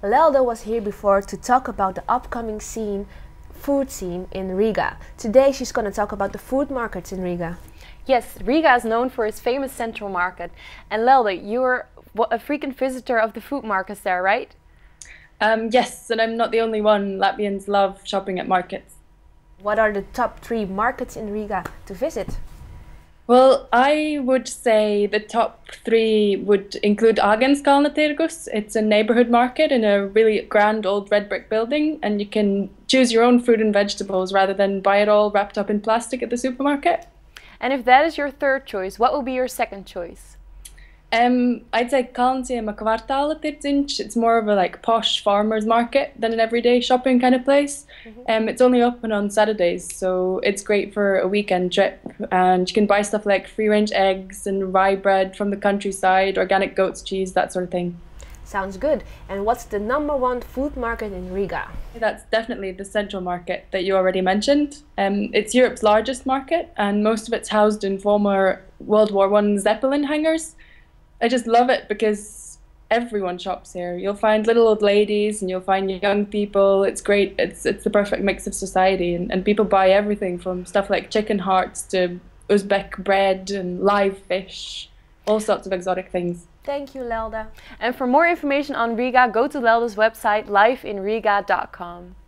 Lelda was here before to talk about the upcoming food scene in Riga. Today she's going to talk about the food markets in Riga. Yes, Riga is known for its famous central market. And Lelda, you're a frequent visitor of the food markets there, right? Yes, and I'm not the only one. Latvians love shopping at markets. What are the top 3 markets in Riga to visit? Well, I would say the top 3 would include Agenskalna Tirgus. It's a neighborhood market in a really grand old red brick building, and you can choose your own fruit and vegetables rather than buy it all wrapped up in plastic at the supermarket. And if that is your third choice, what will be your second choice? I'd say Kalnziema Kvartāla Tirdziņš. It's more of a posh farmer's market than an everyday shopping kind of place. It's only open on Saturdays, so it's great for a weekend trip. And you can buy stuff like free-range eggs and rye bread from the countryside, organic goat's cheese, that sort of thing. Sounds good. And what's the #1 food market in Riga? That's definitely the Central Market that you already mentioned. It's Europe's largest market, and most of it's housed in former World War I Zeppelin hangars. I just love it because everyone shops here. You'll find little old ladies and you'll find young people. It's great. It's the perfect mix of society, and people buy everything from stuff like chicken hearts to Uzbek bread and live fish, all sorts of exotic things. Thank you, Lelda. And for more information on Riga, go to Lelda's website liveinriga.com.